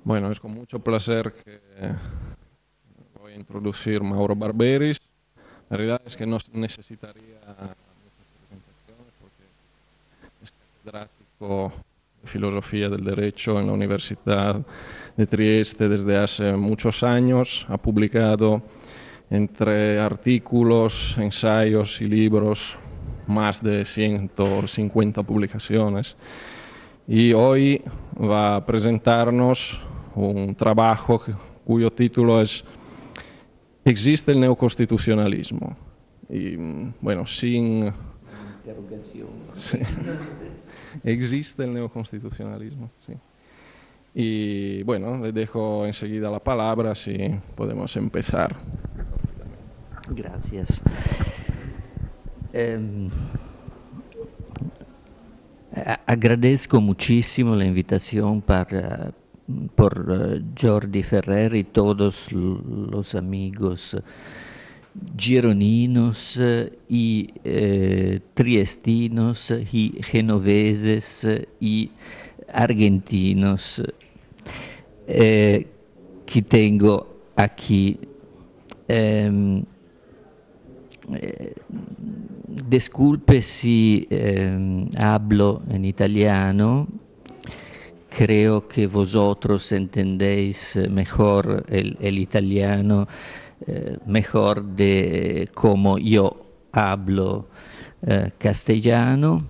Bueno, es con mucho placer que voy a introducir Mauro Barberis. La realidad es que no necesitaría muchas presentaciones porque es catedrático de Filosofía del Derecho en la Universidad de Trieste desde hace muchos años. Ha publicado entre artículos, ensayos y libros más de 150 publicaciones. Y hoy va a presentarnos un trabajo cuyo título es ¿Existe el neoconstitucionalismo? Y bueno, sin... Sí. ¿Existe el neoconstitucionalismo? Sí. Y bueno, le dejo enseguida la palabra si podemos empezar. Gracias. Agradezco muchísimo la invitación por Jordi Ferrer y todos los amigos gironinos y triestinos y genoveses y argentinos que tengo aquí. Disculpe si hablo en italiano. Creo que vosotros entendéis mejor el italiano, mejor de cómo yo hablo castellano.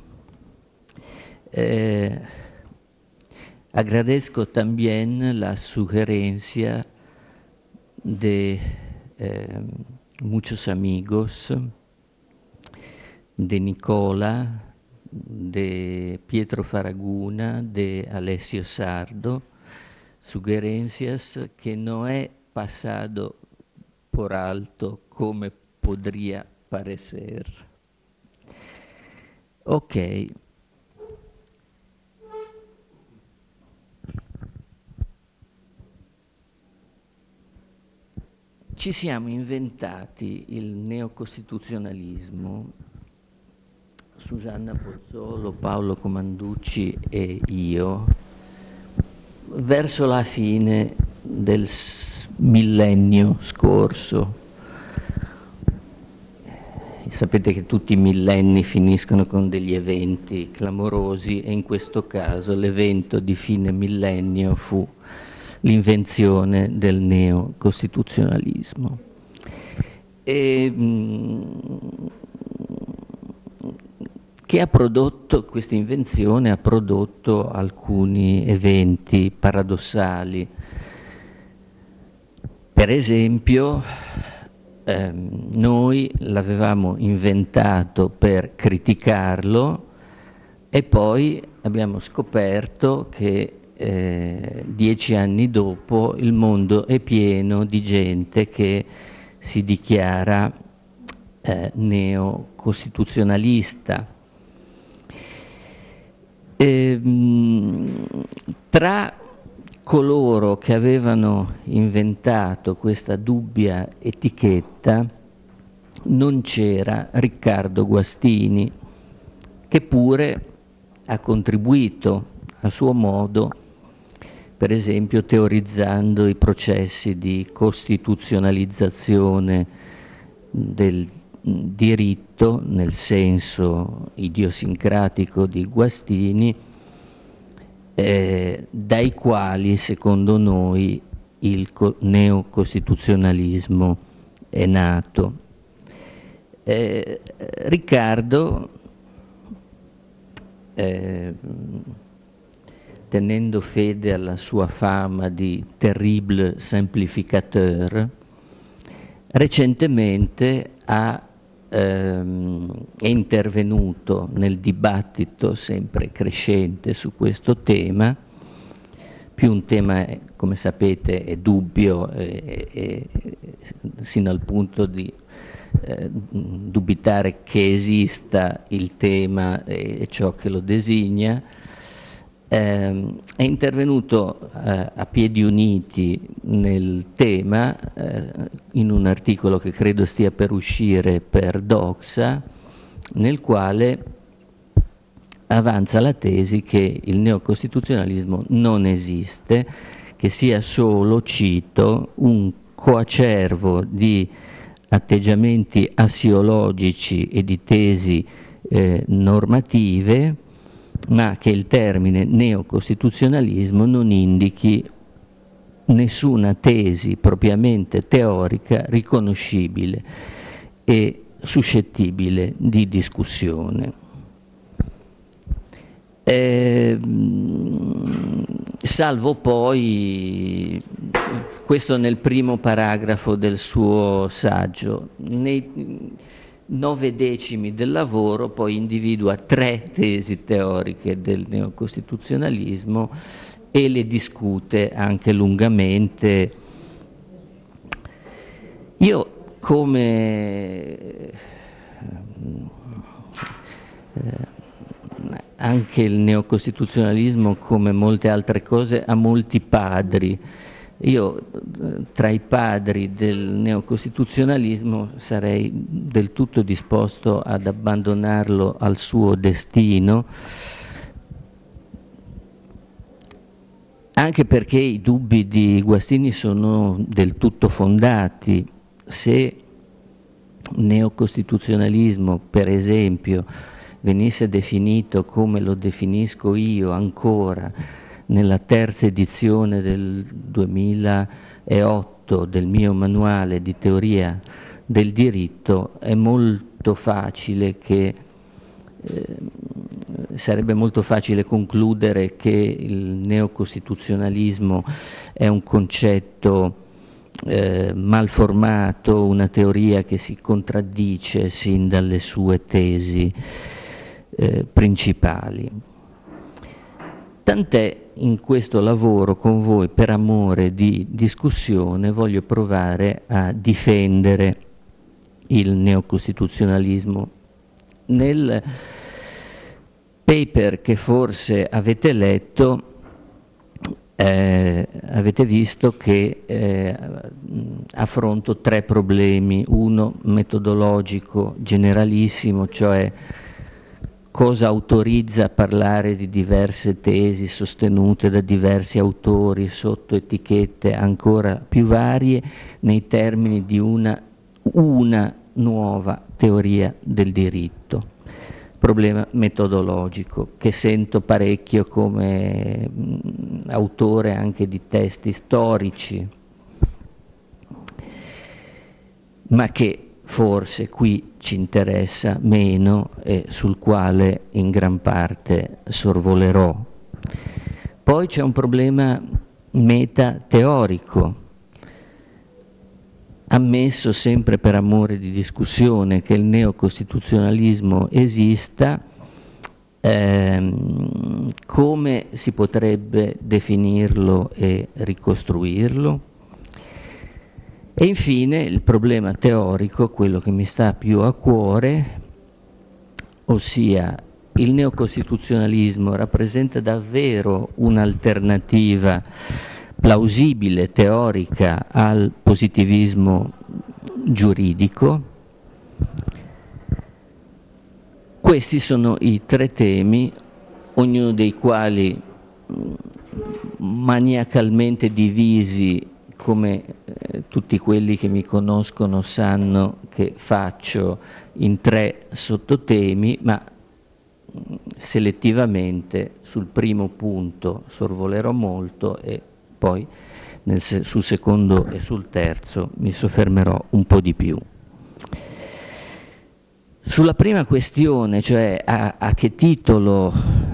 Agradezco también la sugerencia de muchos amigos, de Nicola, de Pietro Faraguna, de Alessio Sardo, sugerencias que no he pasado por alto come podría parecer. Ok. Ci siamo inventati il neocostituzionalismo, Susanna Pozzolo, Paolo Comanducci e io, verso la fine del millennio scorso. Sapete che tutti i millenni finiscono con degli eventi clamorosi e in questo caso l'evento di fine millennio fu l'invenzione del neocostituzionalismo. Che ha prodotto questa invenzione? Ha prodotto alcuni eventi paradossali. Per esempio, noi l'avevamo inventato per criticarlo e poi abbiamo scoperto che 10 anni dopo il mondo è pieno di gente che si dichiara neocostituzionalista. Tra coloro che avevano inventato questa dubbia etichetta non c'era Riccardo Guastini, che pure ha contribuito a suo modo, per esempio teorizzando i processi di costituzionalizzazione del diritto nel senso idiosincratico di Guastini, dai quali secondo noi il neocostituzionalismo è nato. Riccardo, tenendo fede alla sua fama di terrible simplificateur, recentemente è intervenuto nel dibattito sempre crescente su questo tema, più un tema, come sapete, è dubbio sino al punto di dubitare che esista il tema e ciò che lo designa. È intervenuto a piedi uniti nel tema in un articolo che credo stia per uscire per Doxa, nel quale avanza la tesi che il neocostituzionalismo non esiste, che sia solo, cito, un coacervo di atteggiamenti assiologici e di tesi normative, ma che il termine neocostituzionalismo non indichi nessuna tesi propriamente teorica riconoscibile e suscettibile di discussione. Salvo poi, questo nel primo paragrafo del suo saggio, nei 9 decimi del lavoro poi individua 3 tesi teoriche del neocostituzionalismo e le discute anche lungamente. Io come anche il neocostituzionalismo, come molte altre cose, ha molti padri. Io tra i padri del neocostituzionalismo sarei del tutto disposto ad abbandonarlo al suo destino, anche perché i dubbi di Guastini sono del tutto fondati. Se neocostituzionalismo, per esempio, venisse definito come lo definisco io ancora nella terza edizione del 2008 del mio manuale di teoria del diritto, è molto facile che sarebbe molto facile concludere che il neocostituzionalismo è un concetto mal formato, una teoria che si contraddice sin dalle sue tesi principali. Tant'è, in questo lavoro con voi, per amore di discussione, voglio provare a difendere il neocostituzionalismo. Nel paper che forse avete letto avete visto che affronto 3 problemi, uno metodologico generalissimo, cioè cosa autorizza a parlare di diverse tesi sostenute da diversi autori sotto etichette ancora più varie nei termini di una nuova teoria del diritto. Problema metodologico che sento parecchio come autore anche di testi storici, ma che forse qui ci interessa meno e sul quale in gran parte sorvolerò. Poi c'è un problema metateorico, ammesso sempre per amore di discussione che il neocostituzionalismo esista, come si potrebbe definirlo e ricostruirlo? E infine il problema teorico, quello che mi sta più a cuore, ossia il neocostituzionalismo rappresenta davvero un'alternativa plausibile, teorica, al positivismo giuridico? Questi sono i 3 temi, ognuno dei quali maniacalmente divisi, come tutti quelli che mi conoscono sanno che faccio, in 3 sottotemi, ma selettivamente sul primo punto sorvolerò molto e poi sul secondo e sul terzo mi soffermerò un po' di più. Sulla prima questione, cioè a che titolo,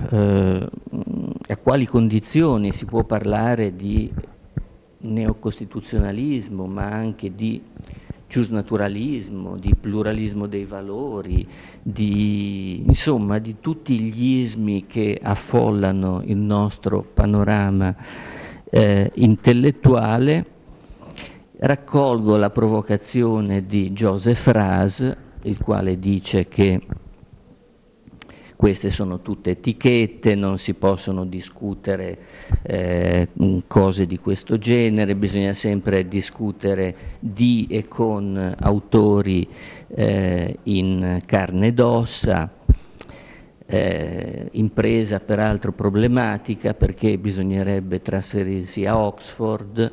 a quali condizioni si può parlare di neocostituzionalismo, ma anche di giusnaturalismo, di pluralismo dei valori, insomma di tutti gli ismi che affollano il nostro panorama intellettuale, raccolgo la provocazione di Joseph Raz, il quale dice che queste sono tutte etichette, non si possono discutere cose di questo genere, bisogna sempre discutere di e con autori in carne ed ossa. impresa peraltro problematica perché bisognerebbe trasferirsi a Oxford,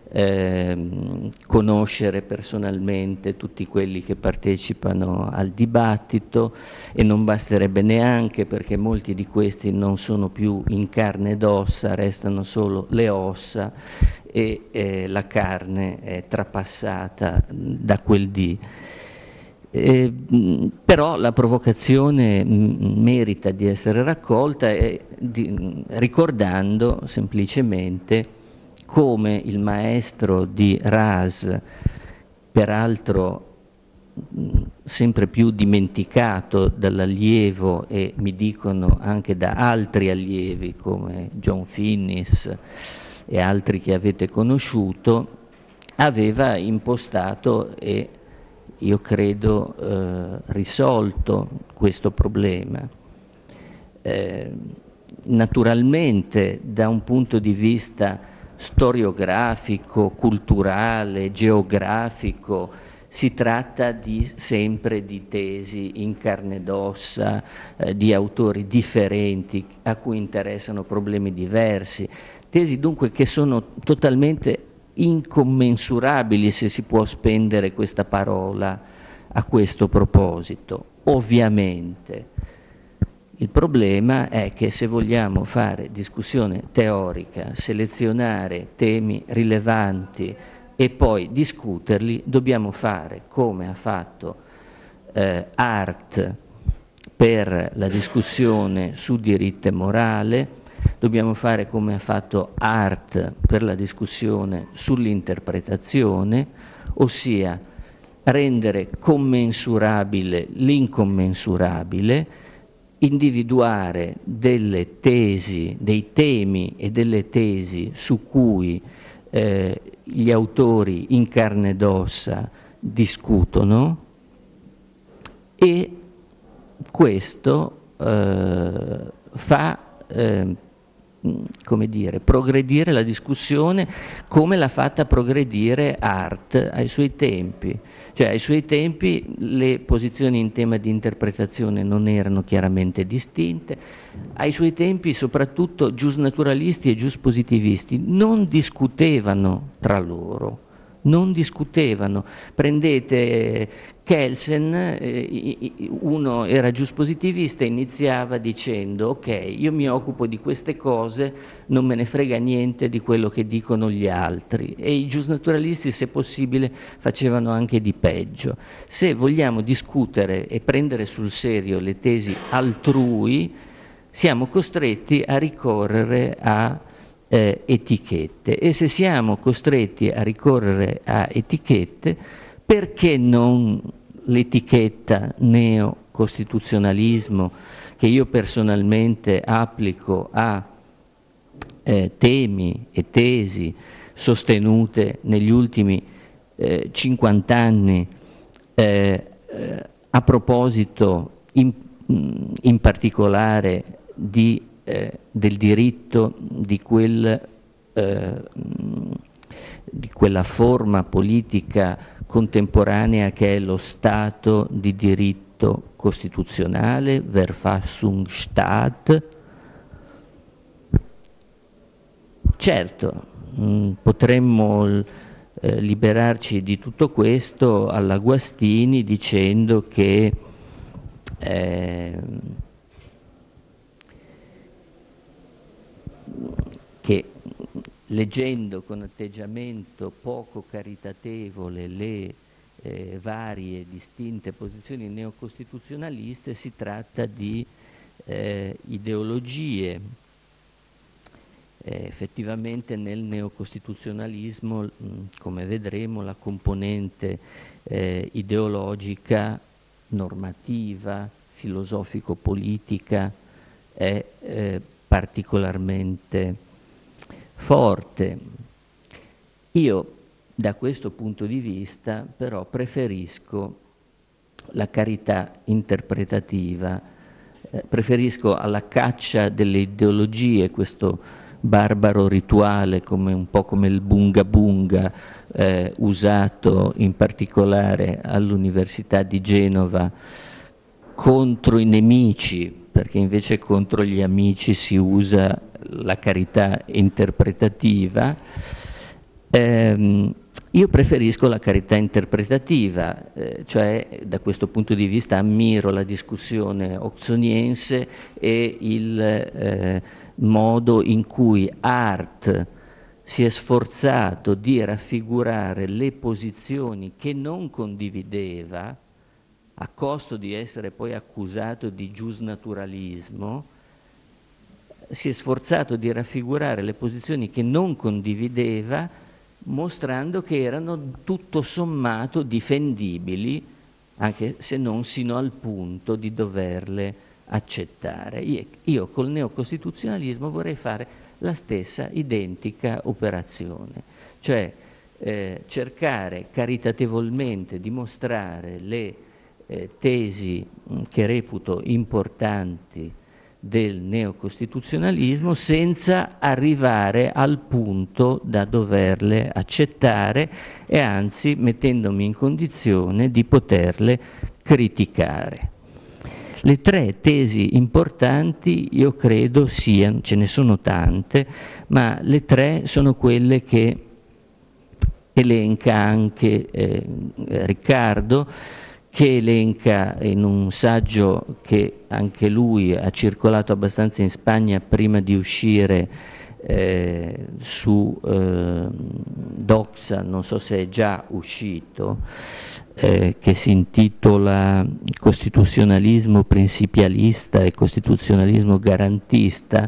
conoscere personalmente tutti quelli che partecipano al dibattito, e non basterebbe neanche, perché molti di questi non sono più in carne ed ossa, restano solo le ossa e la carne è trapassata da quel dì. Però la provocazione merita di essere raccolta ricordando semplicemente come il maestro di Raz, peraltro sempre più dimenticato dall'allievo e mi dicono anche da altri allievi come John Finnis e altri che avete conosciuto, aveva impostato e io credo risolto questo problema. Naturalmente da un punto di vista storiografico, culturale, geografico, si tratta sempre di tesi in carne ed ossa, di autori differenti a cui interessano problemi diversi, tesi dunque che sono totalmente incommensurabili, se si può spendere questa parola a questo proposito. Ovviamente il problema è che se vogliamo fare discussione teorica, selezionare temi rilevanti e poi discuterli, dobbiamo fare come ha fatto Art per la discussione su diritto e morale, dobbiamo fare come ha fatto Art per la discussione sull'interpretazione, ossia rendere commensurabile l'incommensurabile, individuare delle tesi, dei temi e delle tesi su cui gli autori in carne ed ossa discutono, e questo fa come dire, progredire la discussione come l'ha fatta progredire Art ai suoi tempi. Cioè ai suoi tempi le posizioni in tema di interpretazione non erano chiaramente distinte, ai suoi tempi soprattutto giusnaturalisti e giuspositivisti non discutevano tra loro, non discutevano. Prendete Kelsen, uno era giuspositivista e iniziava dicendo ok, io mi occupo di queste cose, non me ne frega niente di quello che dicono gli altri, e i giusnaturalisti se possibile facevano anche di peggio. Se vogliamo discutere e prendere sul serio le tesi altrui, siamo costretti a ricorrere a etichette, e se siamo costretti a ricorrere a etichette, perché non l'etichetta neocostituzionalismo che io personalmente applico a temi e tesi sostenute negli ultimi 50 anni a proposito in particolare del diritto di quella forma politica contemporanea che è lo Stato di diritto costituzionale, Verfassungsstaat. Certo, potremmo liberarci di tutto questo alla Guastini dicendo che leggendo con atteggiamento poco caritatevole le varie e distinte posizioni neocostituzionaliste, si tratta di ideologie. Effettivamente nel neocostituzionalismo, come vedremo, la componente ideologica, normativa, filosofico-politica è particolarmente forte. Io da questo punto di vista però preferisco la carità interpretativa, preferisco alla caccia delle ideologie questo barbaro rituale, come un po' come il bunga bunga usato in particolare all'Università di Genova contro i nemici perché invece contro gli amici si usa la carità interpretativa. Io preferisco la carità interpretativa, cioè da questo punto di vista ammiro la discussione oxoniense e il modo in cui Hart si è sforzato di raffigurare le posizioni che non condivideva, a costo di essere poi accusato di giusnaturalismo. Si è sforzato di raffigurare le posizioni che non condivideva, mostrando che erano tutto sommato difendibili, anche se non sino al punto di doverle accettare. Io col neocostituzionalismo vorrei fare la stessa identica operazione, cioè cercare caritatevolmente di mostrare le tesi che reputo importanti del neocostituzionalismo senza arrivare al punto da doverle accettare e anzi mettendomi in condizione di poterle criticare. Le tre tesi importanti io credo siano, ce ne sono tante, ma le tre sono quelle che elenca anche Riccardo, che elenca in un saggio che anche lui ha circolato abbastanza in Spagna prima di uscire su Doxa, non so se è già uscito, che si intitola Costituzionalismo principialista e costituzionalismo garantista.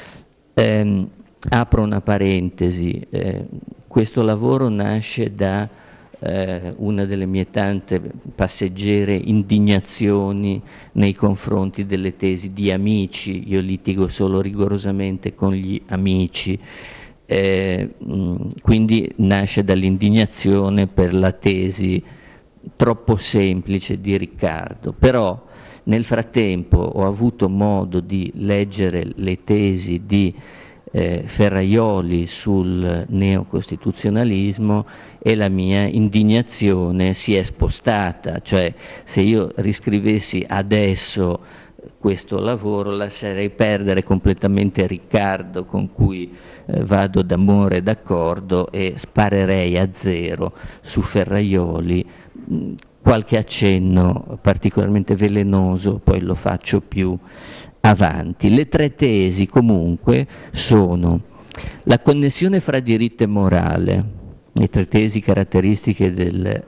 Apro una parentesi, questo lavoro nasce da una delle mie tante passeggere indignazioni nei confronti delle tesi di amici. Io litigo solo rigorosamente con gli amici, quindi nasce dall'indignazione per la tesi troppo semplice di Riccardo. Però nel frattempo ho avuto modo di leggere le tesi di Ferrajoli sul neocostituzionalismo e la mia indignazione si è spostata, cioè se io riscrivessi adesso questo lavoro lascerei perdere completamente Riccardo, con cui vado d'amore e d'accordo, e sparerei a zero su Ferrajoli. Qualche accenno particolarmente velenoso poi lo faccio più avanti. Le tre tesi comunque sono la connessione fra diritto e morale, le tre tesi caratteristiche del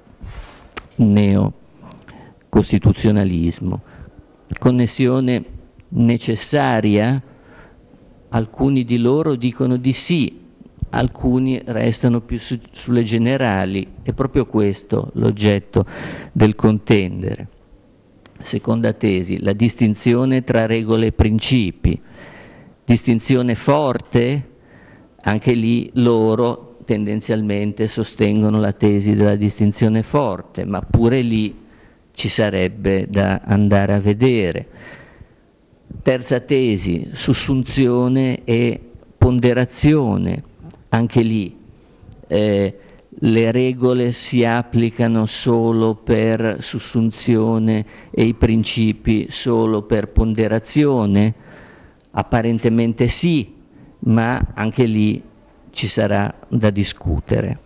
neocostituzionalismo, connessione necessaria, alcuni di loro dicono di sì, alcuni restano più sulle generali, è proprio questo l'oggetto del contendere. Seconda tesi, la distinzione tra regole e principi, distinzione forte, anche lì loro tendenzialmente sostengono la tesi della distinzione forte, ma pure lì ci sarebbe da andare a vedere. Terza tesi, sussunzione e ponderazione, anche lì le regole si applicano solo per sussunzione e i principi solo per ponderazione? Apparentemente sì, ma anche lì ci sarà da discutere.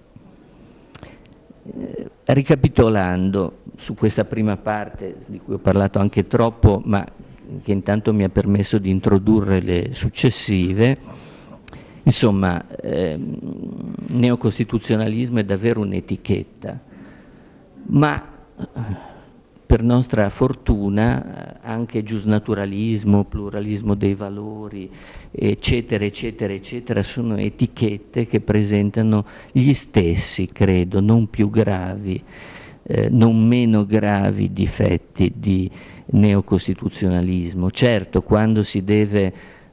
Ricapitolando su questa prima parte, di cui ho parlato anche troppo, ma che intanto mi ha permesso di introdurre le successive, insomma, neocostituzionalismo è davvero un'etichetta, ma per nostra fortuna anche giusnaturalismo, pluralismo dei valori, eccetera, eccetera, eccetera, sono etichette che presentano gli stessi, credo, non più gravi, non meno gravi difetti di neocostituzionalismo. Certo, quando si deve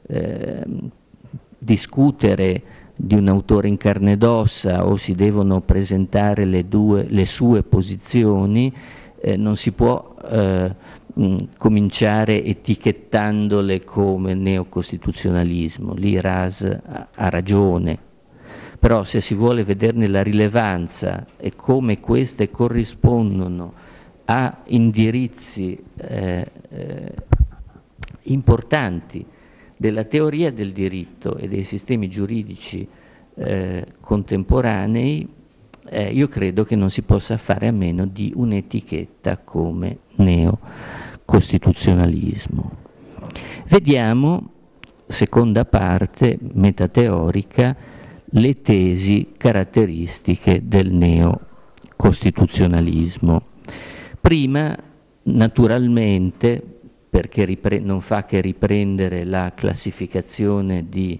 discutere di un autore in carne ed ossa o si devono presentare le sue posizioni, non si può cominciare etichettandole come neocostituzionalismo. Lì Ras ha ragione, però se si vuole vederne la rilevanza e come queste corrispondono a indirizzi importanti della teoria del diritto e dei sistemi giuridici contemporanei, io credo che non si possa fare a meno di un'etichetta come neocostituzionalismo. Vediamo, seconda parte metateorica, le tesi caratteristiche del neocostituzionalismo. Prima, naturalmente, perché non fa che riprendere la classificazione di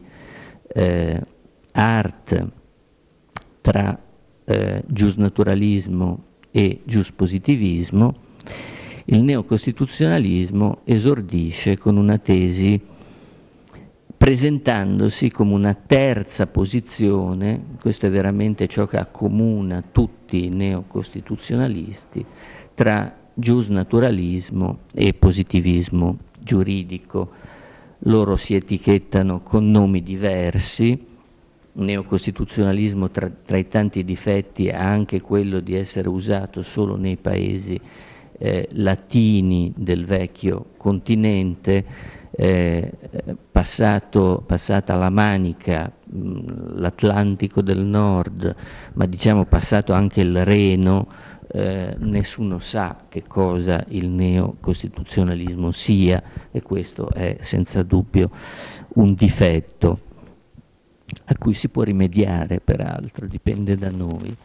Hart tra giusnaturalismo e giuspositivismo, il neocostituzionalismo esordisce con una tesi presentandosi come una terza posizione, questo è veramente ciò che accomuna tutti i neocostituzionalisti, tra giusnaturalismo e positivismo giuridico. Loro si etichettano con nomi diversi. Neocostituzionalismo tra i tanti difetti ha anche quello di essere usato solo nei paesi latini del vecchio continente, passata la Manica, l'Atlantico del Nord, ma diciamo passato anche il Reno, nessuno sa che cosa il neocostituzionalismo sia, e questo è senza dubbio un difetto a cui si può rimediare, peraltro, dipende da noi.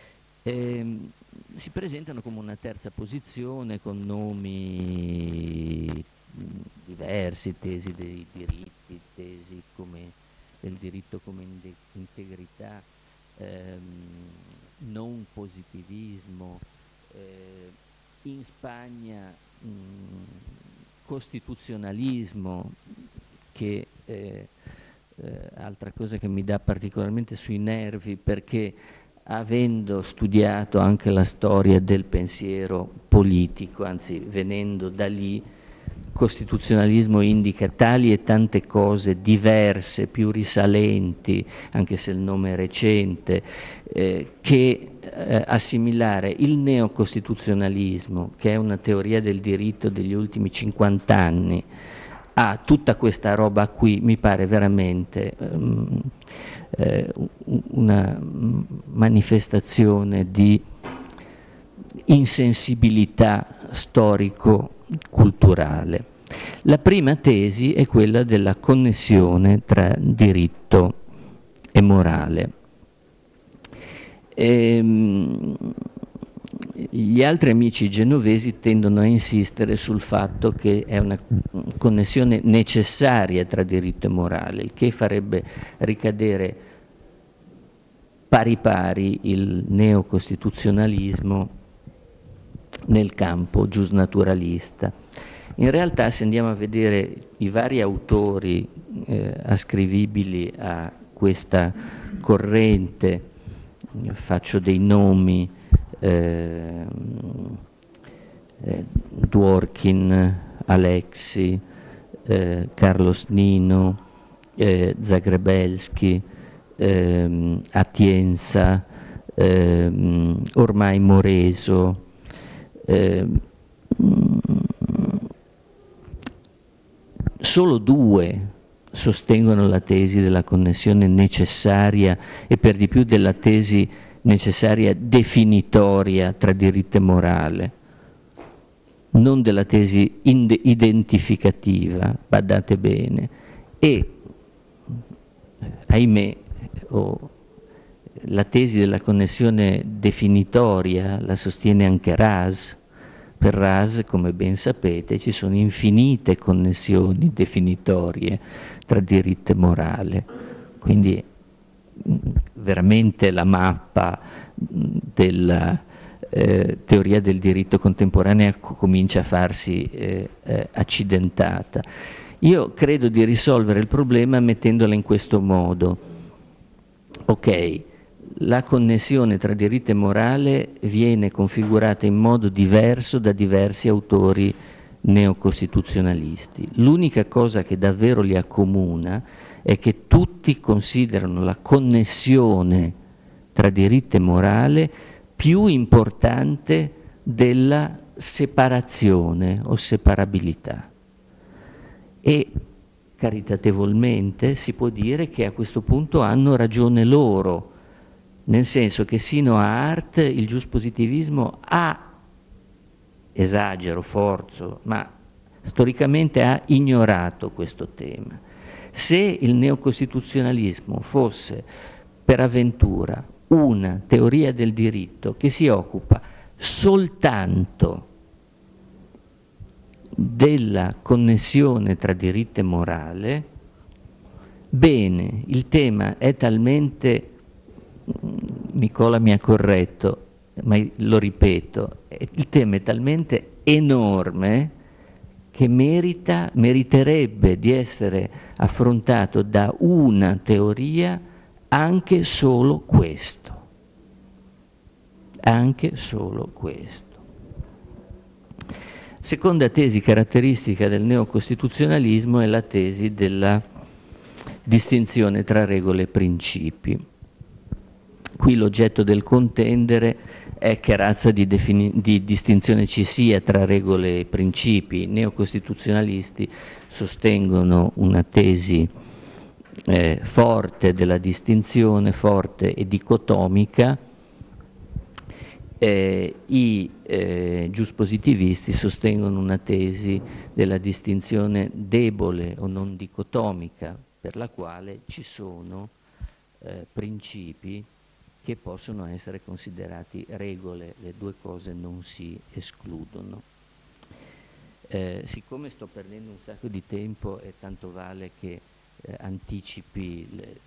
Si presentano come una terza posizione con nomi diversi, tesi dei diritti, tesi come del diritto come integrità, non positivismo, in Spagna costituzionalismo, che altra cosa che mi dà particolarmente sui nervi, perché avendo studiato anche la storia del pensiero politico, anzi venendo da lì, costituzionalismo indica tali e tante cose diverse, più risalenti, anche se il nome è recente, che assimilare il neocostituzionalismo, che è una teoria del diritto degli ultimi 50 anni, a tutta questa roba qui mi pare veramente una manifestazione di insensibilità storico-culturale. La prima tesi è quella della connessione tra diritto e morale. Gli altri amici genovesi tendono a insistere sul fatto che è una connessione necessaria tra diritto e morale, il che farebbe ricadere pari pari il neocostituzionalismo nel campo giusnaturalista. In realtà, se andiamo a vedere i vari autori ascrivibili a questa corrente, faccio dei nomi: Dworkin, Alexi, Carlos Nino, Zagrebelsky, Atienza, ormai Moreso, solo due sostengono la tesi della connessione necessaria, e per di più della tesi necessaria definitoria tra diritto e morale, non della tesi identificativa, badate bene. E, ahimè, la tesi della connessione definitoria la sostiene anche Raz. Per Raz, come ben sapete, ci sono infinite connessioni definitorie tra diritto e morale, quindi veramente la mappa della teoria del diritto contemporanea comincia a farsi accidentata. Io credo di risolvere il problema mettendola in questo modo. Ok, la connessione tra diritto e morale viene configurata in modo diverso da diversi autori neocostituzionalisti. L'unica cosa che davvero li accomuna è che tutti considerano la connessione tra diritto e morale più importante della separazione o separabilità. e caritatevolmente si può dire che a questo punto hanno ragione loro, nel senso che sino a Hart il giuspositivismo ha, esagero, forzo, ma storicamente ha ignorato questo tema. Se il neocostituzionalismo fosse per avventura una teoria del diritto che si occupa soltanto della connessione tra diritto e morale, bene, il tema è talmente, Nicola mi ha corretto, ma lo ripeto, il tema è talmente enorme che meriterebbe di essere affrontato da una teoria anche solo questo. Anche solo questo. Seconda tesi caratteristica del neocostituzionalismo è la tesi della distinzione tra regole e principi. Qui l'oggetto del contendere è che razza di distinzione ci sia tra regole e principi. I neocostituzionalisti sostengono una tesi forte della distinzione, forte e dicotomica. I giuspositivisti sostengono una tesi della distinzione debole o non dicotomica, per la quale ci sono principi che possono essere considerati regole, le due cose non si escludono. Siccome sto perdendo un sacco di tempo e tanto vale che anticipi,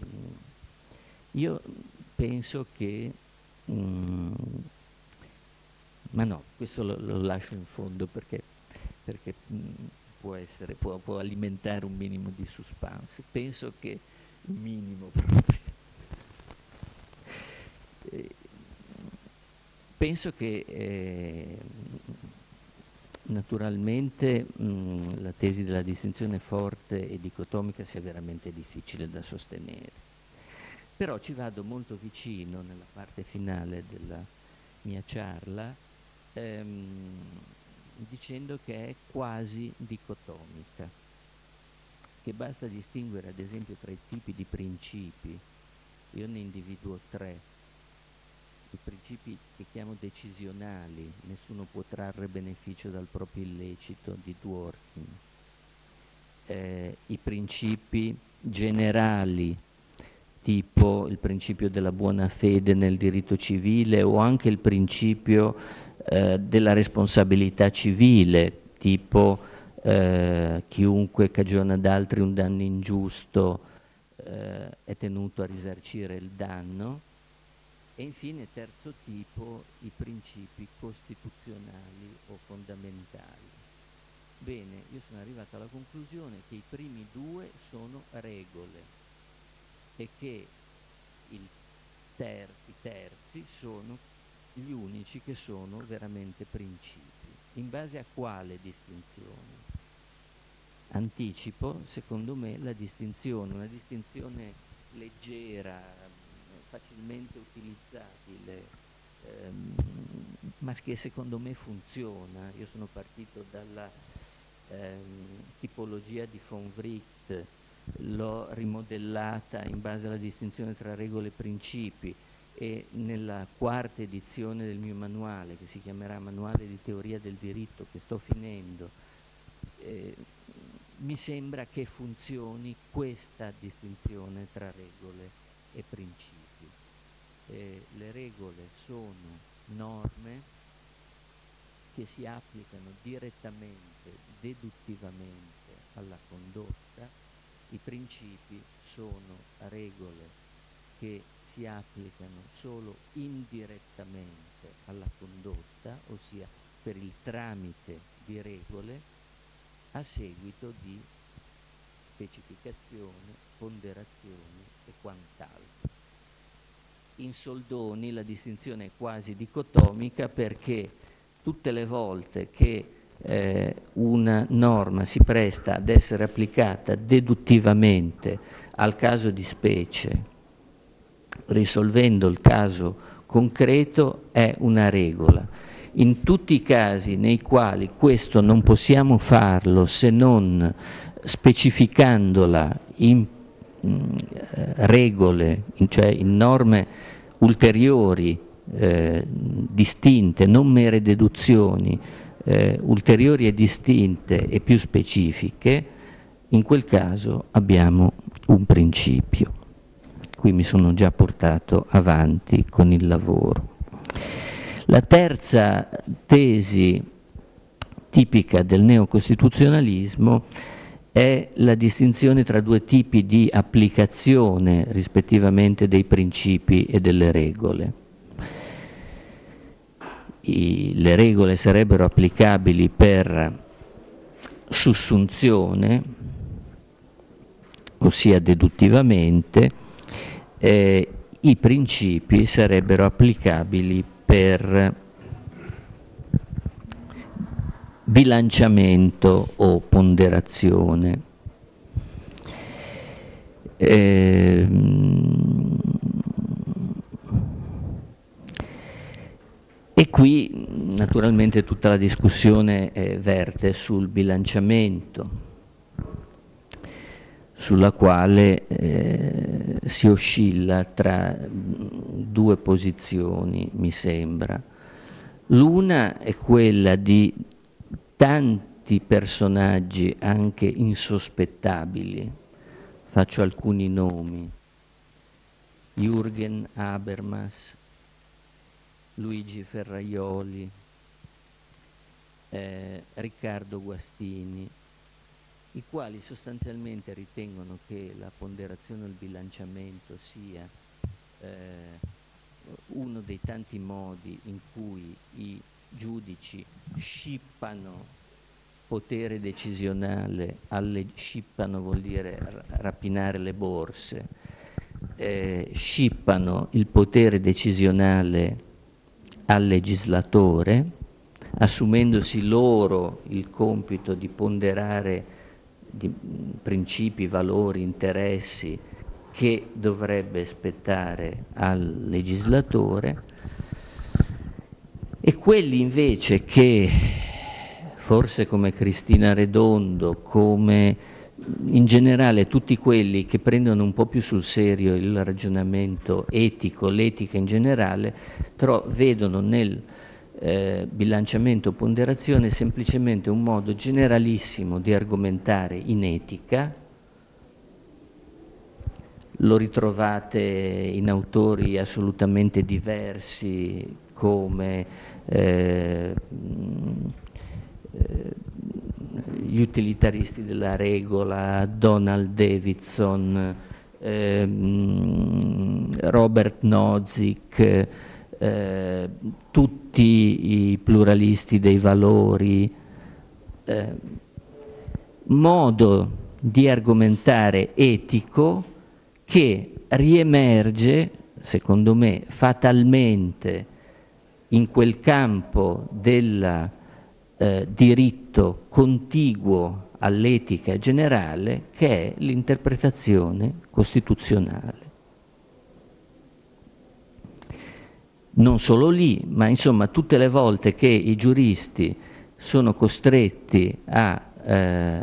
io penso che ma no, questo lo lascio in fondo perché può alimentare un minimo di suspense. Penso che un minimo proprio. Penso che naturalmente la tesi della distinzione forte e dicotomica sia veramente difficile da sostenere. Però ci vado molto vicino nella parte finale della mia charla dicendo che è quasi dicotomica, che basta distinguere ad esempio tra i tipi di principi. Io ne individuo tre: i principi che chiamo decisionali, nessuno può trarre beneficio dal proprio illecito, di Dworkin, i principi generali, tipo il principio della buona fede nel diritto civile, o anche il principio della responsabilità civile, tipo chiunque cagiona ad altri un danno ingiusto è tenuto a risarcire il danno. E infine, terzo tipo, i principi costituzionali o fondamentali. Bene, io sono arrivato alla conclusione che i primi due sono regole e che i terzi sono gli unici che sono veramente principi. In base a quale distinzione? Anticipo, secondo me, la distinzione, una distinzione leggera, facilmente utilizzabile, ma che secondo me funziona. Io sono partito dalla tipologia di von Wright, l'ho rimodellata in base alla distinzione tra regole e principi, e nella quarta edizione del mio manuale, che si chiamerà Manuale di teoria del diritto, che sto finendo, mi sembra che funzioni questa distinzione tra regole e principi. Le regole sono norme che si applicano direttamente, deduttivamente alla condotta. I principi sono regole che si applicano solo indirettamente alla condotta, ossia per il tramite di regole a seguito di specificazione, ponderazioni e quant'altro. In soldoni la distinzione è quasi dicotomica, perché tutte le volte che una norma si presta ad essere applicata deduttivamente al caso di specie, risolvendo il caso concreto, è una regola. In tutti i casi nei quali questo non possiamo farlo se non specificandola in regole, cioè in norme ulteriori, distinte, non mere deduzioni, ulteriori e distinte e più specifiche, in quel caso abbiamo un principio. Qui mi sono già portato avanti con il lavoro. La terza tesi tipica del neocostituzionalismo è la distinzione tra due tipi di applicazione rispettivamente dei principi e delle regole. Le regole sarebbero applicabili per sussunzione, ossia deduttivamente, i principi sarebbero applicabili per bilanciamento o ponderazione. E qui naturalmente tutta la discussione verte sul bilanciamento, sulla quale si oscilla tra due posizioni, mi sembra. L'una è quella di tanti personaggi anche insospettabili, faccio alcuni nomi: Jürgen Habermas, Luigi Ferraioli, Riccardo Guastini, i quali sostanzialmente ritengono che la ponderazione o il bilanciamento sia uno dei tanti modi in cui i giudici scippano potere decisionale, scippano vuol dire rapinare le borse, scippano il potere decisionale al legislatore, assumendosi loro il compito di ponderare principi, valori, interessi che dovrebbe spettare al legislatore, e quelli invece che, forse come Cristina Redondo, come in generale tutti quelli che prendono un po' più sul serio il ragionamento etico, l'etica in generale, vedono nel bilanciamento ponderazione semplicemente un modo generalissimo di argomentare in etica. Lo ritrovate in autori assolutamente diversi come gli utilitaristi della regola, Donald Davidson, Robert Nozick, tutti i pluralisti dei valori, modo di argomentare etico che riemerge, secondo me, fatalmente in quel campo del diritto contiguo all'etica generale, che è l'interpretazione costituzionale. Non solo lì, ma insomma tutte le volte che i giuristi sono costretti a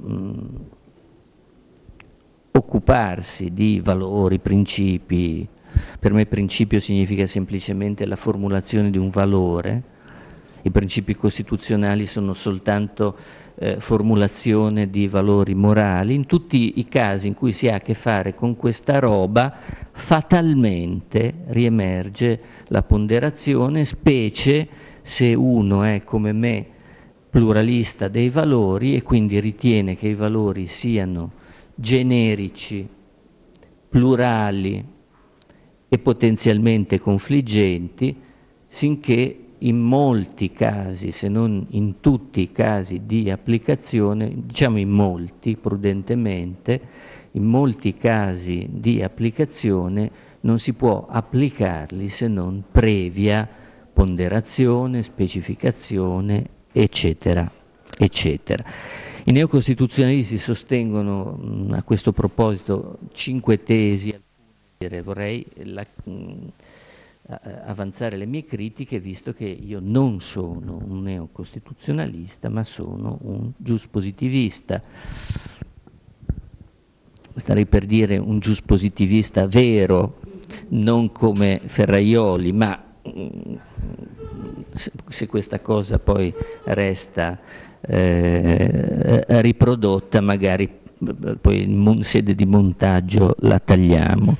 occuparsi di valori, principi. Per me principio significa semplicemente la formulazione di un valore. I principi costituzionali sono soltanto formulazione di valori morali. In tutti i casi in cui si ha a che fare con questa roba, fatalmente riemerge la ponderazione, specie se uno è come me pluralista dei valori e quindi ritiene che i valori siano generici, plurali e potenzialmente confliggenti, sinché in molti casi, se non in tutti i casi di applicazione, diciamo in molti prudentemente, in molti casi di applicazione non si può applicarli se non previa ponderazione, specificazione, eccetera, eccetera. I neocostituzionalisti sostengono a questo proposito 5 tesi, vorrei avanzare le mie critiche, visto che io non sono un neocostituzionalista, ma sono un giuspositivista. starei per dire un giuspositivista vero, non come Ferraioli, ma se questa cosa poi resta riprodotta, magari poi in sede di montaggio la tagliamo.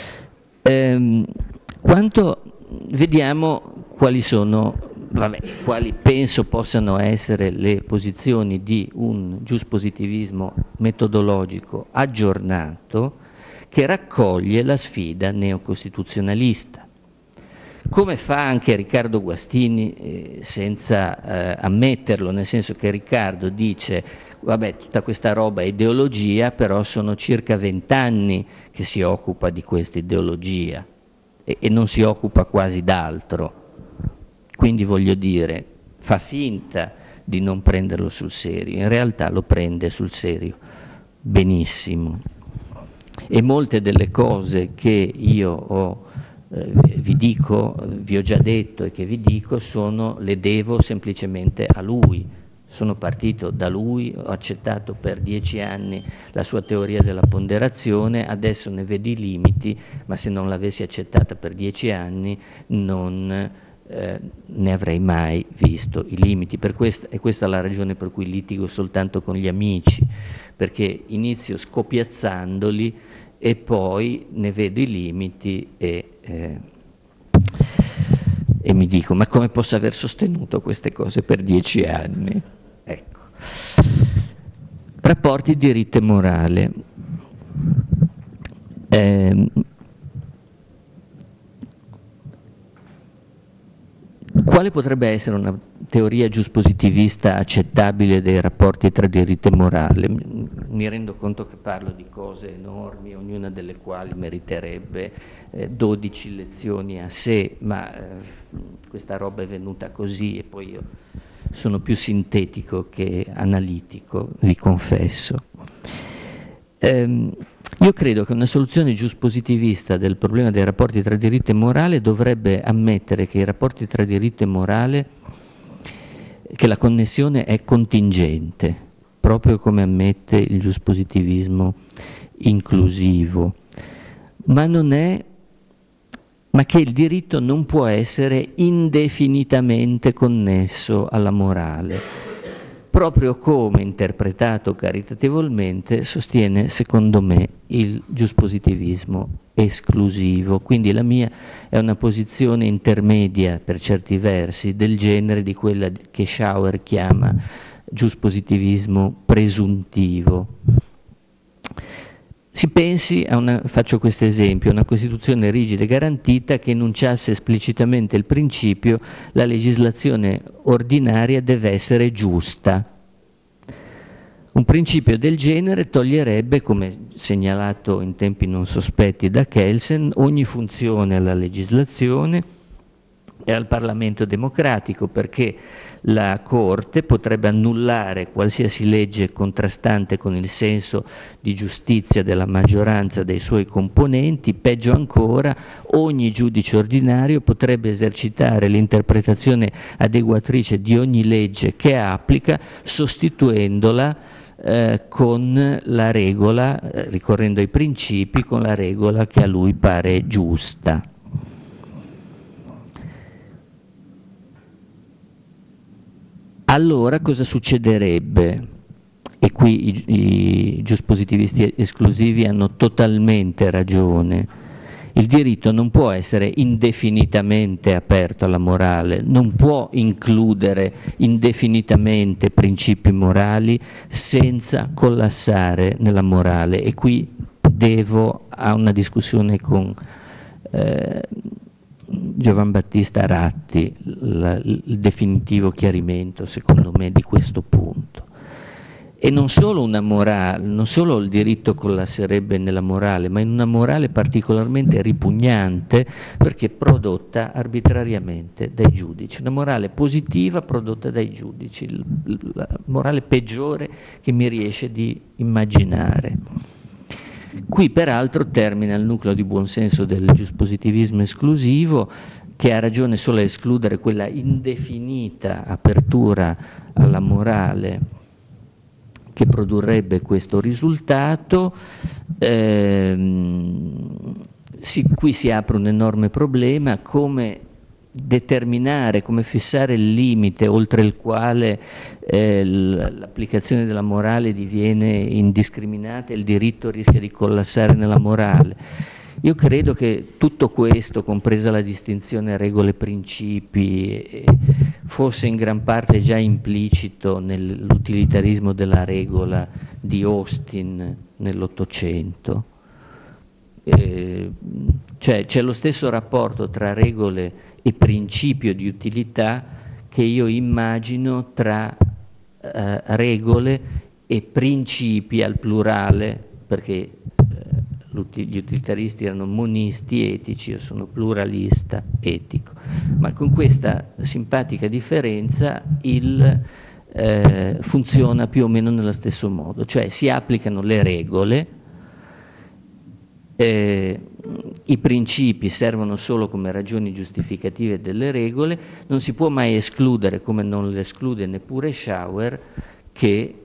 Vediamo quali sono, quali penso possano essere le posizioni di un giuspositivismo metodologico aggiornato che raccoglie la sfida neocostituzionalista. Come fa anche Riccardo Guastini, senza ammetterlo, nel senso che Riccardo dice vabbè, tutta questa roba è ideologia, però sono circa 20 anni che si occupa di questa ideologia e non si occupa quasi d'altro. Quindi voglio dire, fa finta di non prenderlo sul serio, in realtà lo prende sul serio benissimo. E molte delle cose che io vi ho già detto e che vi dico, le devo semplicemente a lui. Sono partito da lui, ho accettato per 10 anni la sua teoria della ponderazione, adesso ne vedo i limiti, ma se non l'avessi accettata per 10 anni non ne avrei mai visto i limiti. E questa è la ragione per cui litigo soltanto con gli amici, perché inizio scopiazzandoli e poi ne vedo i limiti e mi dico, ma come posso aver sostenuto queste cose per 10 anni? Ecco. Rapporti di diritto e morale. Quale potrebbe essere una teoria giuspositivista accettabile dei rapporti tra diritto e morale? Mi rendo conto che parlo di cose enormi, ognuna delle quali meriterebbe 12 lezioni a sé, ma questa roba è venuta così e poi io sono più sintetico che analitico, vi confesso. Io credo che una soluzione giuspositivista del problema dei rapporti tra diritto e morale dovrebbe ammettere che i rapporti tra diritto e morale, che la connessione è contingente, proprio come ammette il giuspositivismo inclusivo, ma che il diritto non può essere indefinitamente connesso alla morale. Proprio come interpretato caritatevolmente sostiene, secondo me, il giuspositivismo esclusivo. Quindi la mia è una posizione intermedia, per certi versi, del genere di quella che Schauer chiama giuspositivismo presuntivo. Si pensi faccio questo esempio, a una Costituzione rigida e garantita che enunciasse esplicitamente il principio la legislazione ordinaria deve essere giusta. Un principio del genere toglierebbe, come segnalato in tempi non sospetti da Kelsen, ogni funzione alla legislazione e al Parlamento democratico, perché la Corte potrebbe annullare qualsiasi legge contrastante con il senso di giustizia della maggioranza dei suoi componenti. Peggio ancora, ogni giudice ordinario potrebbe esercitare l'interpretazione adeguatrice di ogni legge che applica, sostituendola con la regola, ricorrendo ai principi, con la regola che a lui pare giusta. Allora cosa succederebbe? E qui i giuspositivisti esclusivi hanno totalmente ragione. Il diritto non può essere indefinitamente aperto alla morale, non può includere indefinitamente principi morali senza collassare nella morale. E qui devo a una discussione con Giovan Battista Ratti il definitivo chiarimento, secondo me, di questo punto. E non solo una morale, non solo il diritto collasserebbe nella morale, ma in una morale particolarmente ripugnante perché prodotta arbitrariamente dai giudici, una morale positiva prodotta dai giudici, la morale peggiore che mi riesce di immaginare. Qui peraltro termina il nucleo di buonsenso del giuspositivismo esclusivo, che ha ragione solo a escludere quella indefinita apertura alla morale che produrrebbe questo risultato. Qui si apre un enorme problema: come determinare, come fissare il limite oltre il quale l'applicazione della morale diviene indiscriminata e il diritto rischia di collassare nella morale. Io credo che tutto questo, compresa la distinzione regole-principi, fosse in gran parte già implicito nell'utilitarismo della regola di Austin nell'Ottocento. Cioè c'è lo stesso rapporto tra regole e principio di utilità che io immagino tra regole e principi al plurale, perché gli utilitaristi erano monisti etici, io sono pluralista etico, ma con questa simpatica differenza funziona più o meno nello stesso modo, cioè si applicano le regole, i principi servono solo come ragioni giustificative delle regole, non si può mai escludere, come non le esclude neppure Schauer, che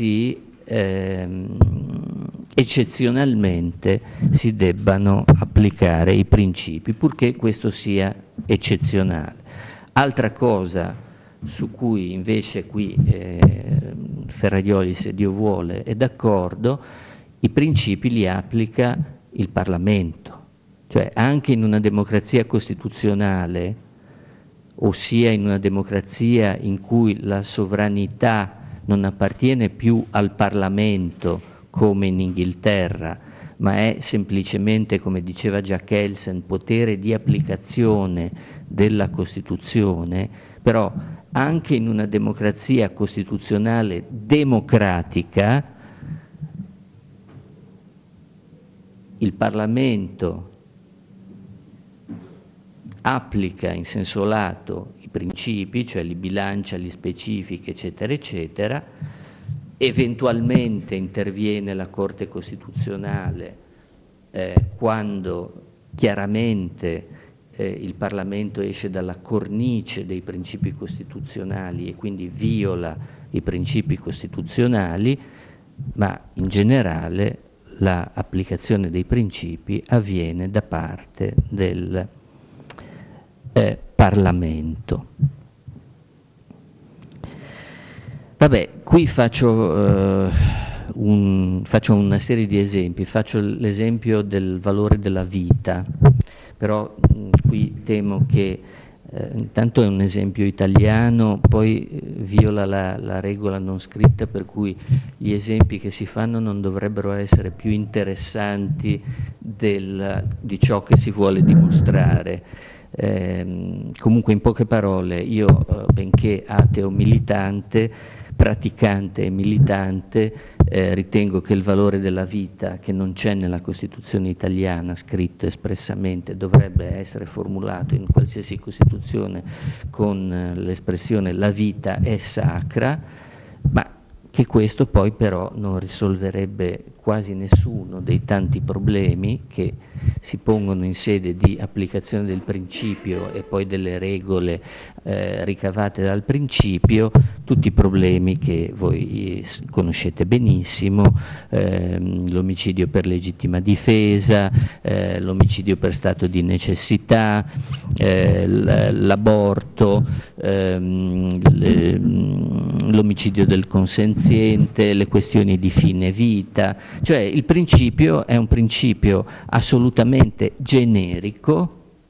eccezionalmente si debbano applicare i principi, purché questo sia eccezionale. Altra cosa su cui invece qui Ferrajoli, se Dio vuole, è d'accordo: i principi li applica il Parlamento, cioè anche in una democrazia costituzionale, ossia in una democrazia in cui la sovranità non appartiene più al Parlamento come in Inghilterra, ma è semplicemente, come diceva Jack Kelsen, potere di applicazione della Costituzione, però anche in una democrazia costituzionale democratica il Parlamento applica in senso lato i principi, cioè li bilancia, li specifica, eccetera, eccetera. Eventualmente interviene la Corte Costituzionale quando chiaramente il Parlamento esce dalla cornice dei principi costituzionali e quindi viola i principi costituzionali, ma in generale l'applicazione dei principi avviene da parte del Parlamento. Vabbè, qui faccio una serie di esempi, faccio l'esempio del valore della vita, però qui temo che intanto è un esempio italiano, poi viola la regola non scritta, per cui gli esempi che si fanno non dovrebbero essere più interessanti di ciò che si vuole dimostrare. Comunque, in poche parole, io, benché ateo militante, praticante e militante, ritengo che il valore della vita, che non c'è nella Costituzione italiana scritto espressamente, dovrebbe essere formulato in qualsiasi Costituzione con l'espressione "la vita è sacra", ma che questo poi però non risolverebbe quasi nessuno dei tanti problemi che si pongono in sede di applicazione del principio e poi delle regole ricavate dal principio, tutti i problemi che voi conoscete benissimo, l'omicidio per legittima difesa, l'omicidio per stato di necessità, l'aborto, l'omicidio del consenziente, le questioni di fine vita. Cioè il principio è un principio assolutamente generico,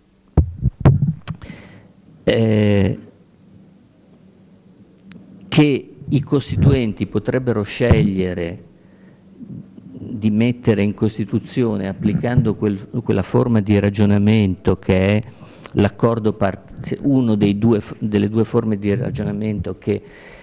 che i costituenti potrebbero scegliere di mettere in Costituzione applicando quella forma di ragionamento che è l'accordo delle due forme di ragionamento che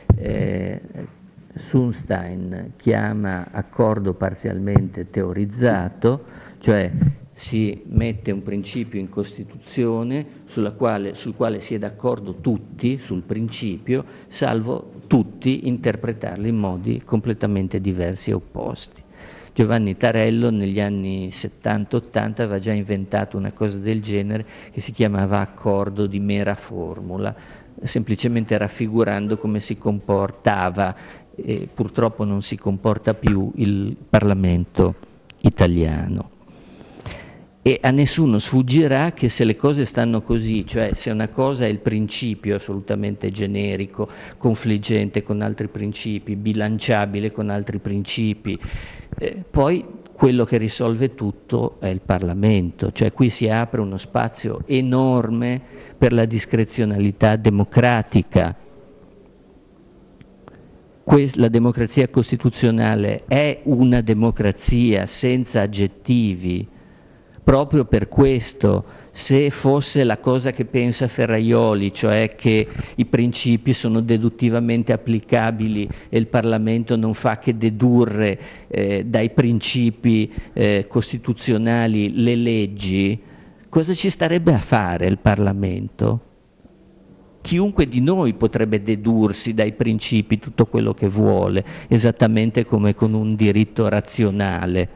Sunstein chiama accordo parzialmente teorizzato, cioè si mette un principio in Costituzione sul quale si è d'accordo tutti sul principio, salvo tutti interpretarli in modi completamente diversi e opposti. Giovanni Tarello negli anni 70-80 aveva già inventato una cosa del genere che si chiamava accordo di mera formula, semplicemente raffigurando come si comportava purtroppo non si comporta più il Parlamento italiano. E a nessuno sfuggirà che se le cose stanno così, cioè se una cosa è il principio assolutamente generico, confliggente con altri principi, bilanciabile con altri principi, poi quello che risolve tutto è il Parlamento, cioè qui si apre uno spazio enorme per la discrezionalità democratica. La democrazia costituzionale è una democrazia senza aggettivi. Proprio per questo, se fosse la cosa che pensa Ferrajoli, cioè che i principi sono deduttivamente applicabili e il Parlamento non fa che dedurre dai principi costituzionali le leggi, cosa ci starebbe a fare il Parlamento? Chiunque di noi potrebbe dedursi dai principi tutto quello che vuole, esattamente come con un diritto razionale.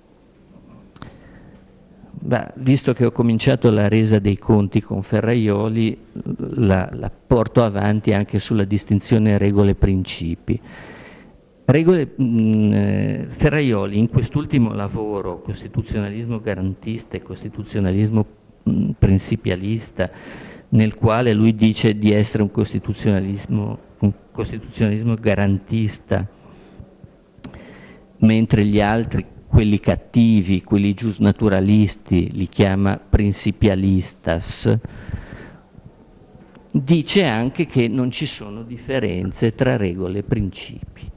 Beh, visto che ho cominciato la resa dei conti con Ferrajoli, la porto avanti anche sulla distinzione regole-principi. Ferrajoli in quest'ultimo lavoro, costituzionalismo garantista e costituzionalismo principialista, nel quale lui dice di essere un costituzionalismo garantista, mentre gli altri, quelli cattivi, quelli giusnaturalisti, li chiama principialistas, dice anche che non ci sono differenze tra regole e principi.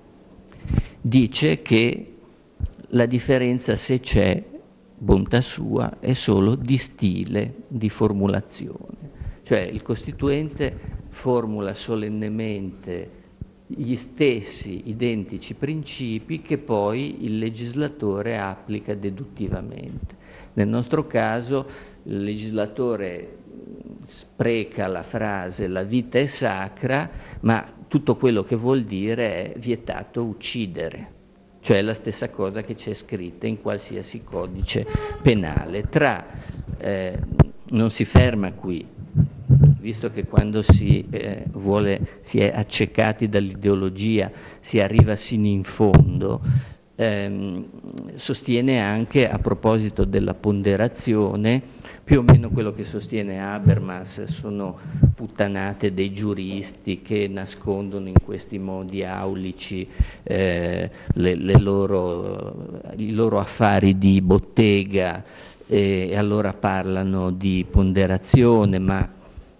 Dice che la differenza, se c'è, bontà sua, è solo di stile, di formulazione. Cioè il Costituente formula solennemente gli stessi identici principi che poi il legislatore applica deduttivamente. Nel nostro caso il legislatore spreca la frase "la vita è sacra", ma tutto quello che vuol dire è vietato uccidere, cioè la stessa cosa che c'è scritta in qualsiasi codice penale. Non si ferma qui, visto che quando si è accecati dall'ideologia si arriva sino in fondo, sostiene anche, a proposito della ponderazione, più o meno quello che sostiene Habermas sono puttanate dei giuristi che nascondono in questi modi aulici i loro affari di bottega, e allora parlano di ponderazione, ma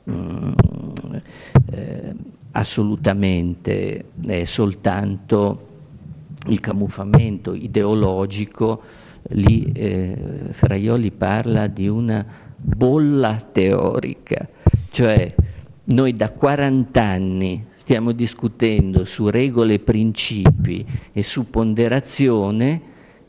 assolutamente è soltanto il camuffamento ideologico. Lì Ferrajoli parla di una bolla teorica, cioè noi da 40 anni stiamo discutendo su regole e principi e su ponderazione.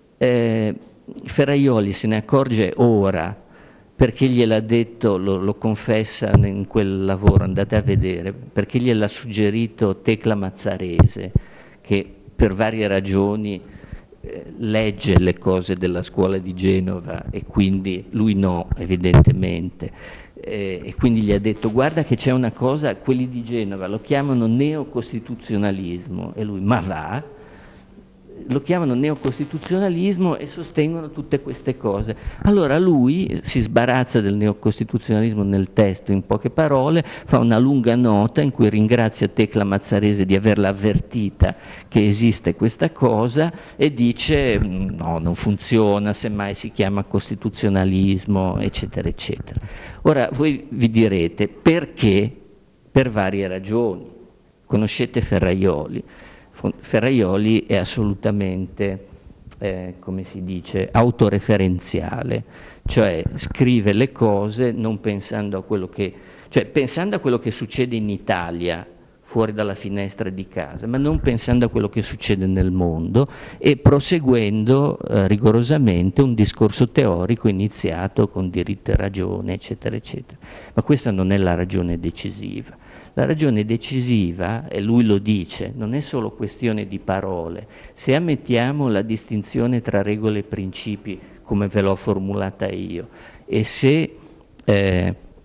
Ferrajoli se ne accorge ora, perché gliel'ha detto, lo confessa in quel lavoro, andate a vedere, perché gliel'ha suggerito Tecla Mazzarese, che per varie ragioni legge le cose della scuola di Genova e quindi lui no, evidentemente, e quindi gli ha detto: guarda che c'è una cosa, quelli di Genova lo chiamano neocostituzionalismo, e lui: ma va? Lo chiamano neocostituzionalismo e sostengono tutte queste cose. Allora lui si sbarazza del neocostituzionalismo nel testo, in poche parole, fa una lunga nota in cui ringrazia Tecla Mazzarese di averla avvertita che esiste questa cosa e dice: no, non funziona, semmai si chiama costituzionalismo, eccetera, eccetera. Ora voi vi direte perché? Per varie ragioni. Conoscete Ferrajoli. Ferrajoli è assolutamente, come si dice, autoreferenziale, cioè scrive le cose non pensando a quello che, cioè pensando a quello che succede in Italia, fuori dalla finestra di casa, ma non pensando a quello che succede nel mondo e proseguendo rigorosamente un discorso teorico iniziato con diritto e ragione, eccetera, eccetera. Ma questa non è la ragione decisiva. La ragione decisiva, e lui lo dice, non è solo questione di parole. Se ammettiamo la distinzione tra regole e principi, come ve l'ho formulata io, e se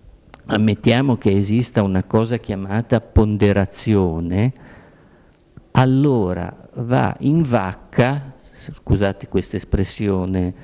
ammettiamo che esista una cosa chiamata ponderazione, allora va in vacca, scusate questa espressione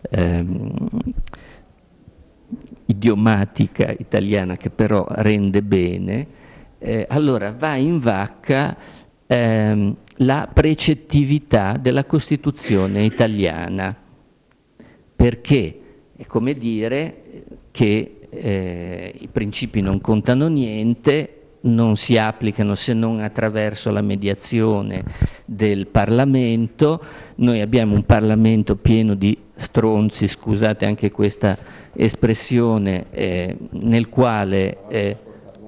idiomatica italiana che però rende bene, allora va in vacca la precettività della Costituzione italiana, perché è come dire che i principi non contano niente, non si applicano se non attraverso la mediazione del Parlamento. Noi abbiamo un Parlamento pieno di stronzi, scusate anche questa espressione, nel quale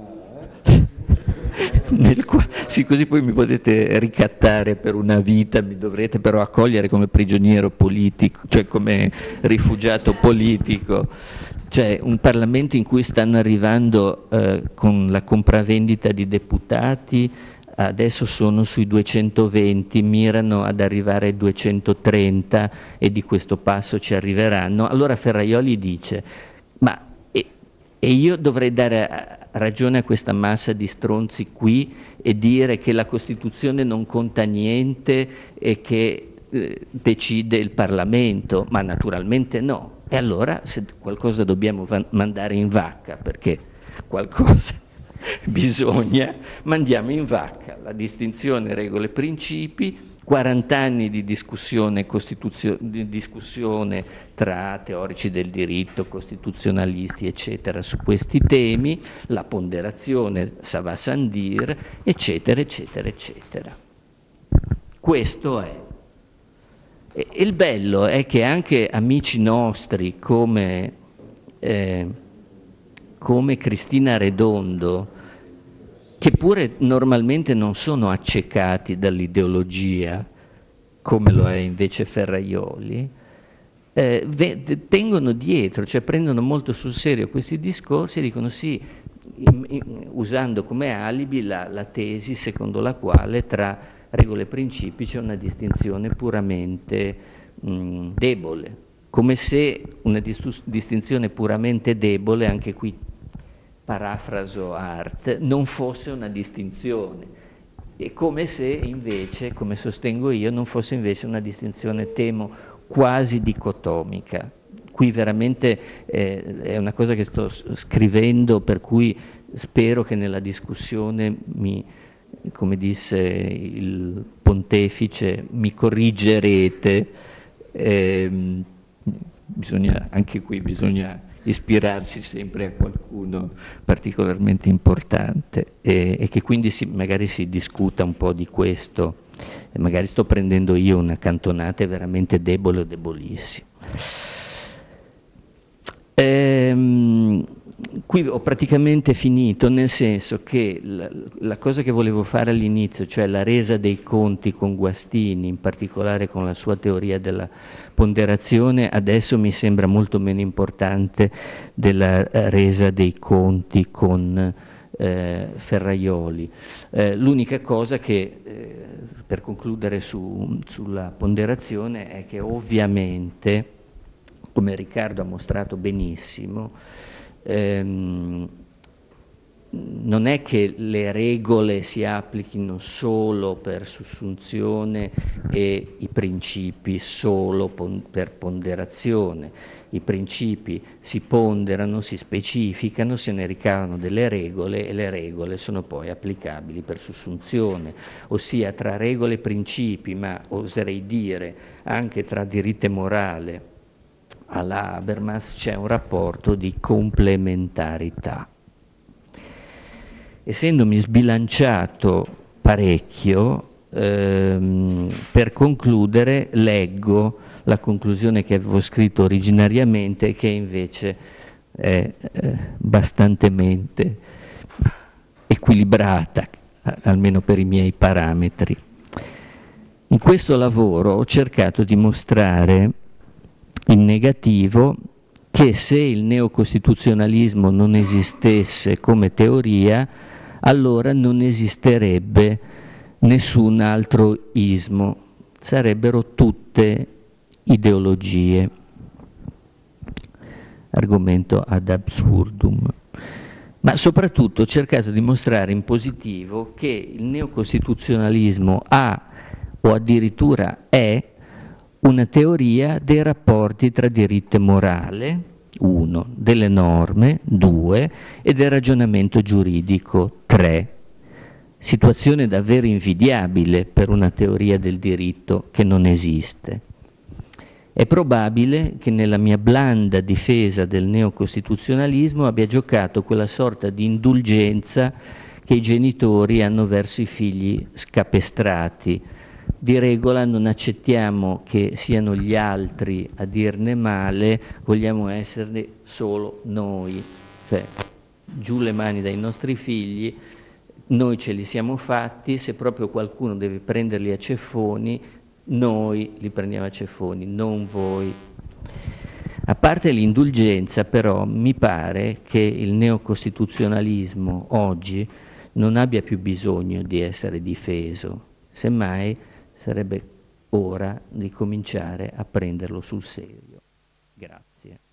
sì, così poi mi potete ricattare per una vita, mi dovrete però accogliere come prigioniero politico, cioè come rifugiato politico. Cioè un Parlamento in cui stanno arrivando con la compravendita di deputati, adesso sono sui 220, mirano ad arrivare ai 230 e di questo passo ci arriveranno. Allora Ferrajoli dice, ma e io dovrei dare ragione a questa massa di stronzi qui e dire che la Costituzione non conta niente e che decide il Parlamento? Ma naturalmente no. E allora se qualcosa dobbiamo mandare in vacca, perché qualcosa bisogna, mandiamo in vacca la distinzione regole-principi, 40 anni di discussione tra teorici del diritto, costituzionalisti, eccetera, su questi temi, la ponderazione, ça va sans dire, eccetera, eccetera, eccetera. Questo è. E il bello è che anche amici nostri come Cristina Redondo, che pure normalmente non sono accecati dall'ideologia, come lo è invece Ferrajoli, tengono dietro, cioè prendono molto sul serio questi discorsi e dicono sì, usando come alibi la tesi secondo la quale tra regole e principi c'è una distinzione puramente debole, come se una distinzione puramente debole, anche qui parafraso Hart, non fosse una distinzione, e come se invece, come sostengo io, non fosse invece una distinzione, temo, quasi dicotomica. Qui veramente è una cosa che sto scrivendo, per cui spero che nella discussione come disse il pontefice, mi corrigerete. Anche qui bisogna ispirarsi sempre a qualcuno particolarmente importante e che quindi magari si discuta un po' di questo. Magari sto prendendo io una cantonata veramente debole o debolissima. Qui ho praticamente finito, nel senso che la cosa che volevo fare all'inizio, cioè la resa dei conti con Guastini, in particolare con la sua teoria della ponderazione, adesso mi sembra molto meno importante della resa dei conti con Ferrajoli. L'unica cosa che, per concludere sulla ponderazione, è che ovviamente, come Riccardo ha mostrato benissimo, non è che le regole si applichino solo per sussunzione e i principi solo per ponderazione. I principi si ponderano, si specificano, se ne ricavano delle regole e le regole sono poi applicabili per sussunzione, ossia tra regole e principi, ma oserei dire anche tra diritto e morale, alla Habermas c'è un rapporto di complementarità. Essendomi sbilanciato parecchio, per concludere leggo la conclusione che avevo scritto originariamente e che invece è bastantemente equilibrata, almeno per i miei parametri. In questo lavoro ho cercato di mostrare in negativo che se il neocostituzionalismo non esistesse come teoria, allora non esisterebbe nessun altro ismo, sarebbero tutte ideologie. Argomento ad absurdum. ma soprattutto ho cercato di mostrare in positivo che il neocostituzionalismo ha, o addirittura è, una teoria dei rapporti tra diritto e morale, 1, delle norme, 2, e del ragionamento giuridico, 3. Situazione davvero invidiabile per una teoria del diritto che non esiste. È probabile che nella mia blanda difesa del neocostituzionalismo abbia giocato quella sorta di indulgenza che i genitori hanno verso i figli scapestrati. Di regola non accettiamo che siano gli altri a dirne male, vogliamo esserne solo noi. Cioè, giù le mani dai nostri figli, noi ce li siamo fatti, se proprio qualcuno deve prenderli a ceffoni, noi li prendiamo a ceffoni, non voi. A parte l'indulgenza, però, mi pare che il neocostituzionalismo oggi non abbia più bisogno di essere difeso, semmai sarebbe ora di cominciare a prenderlo sul serio. Grazie.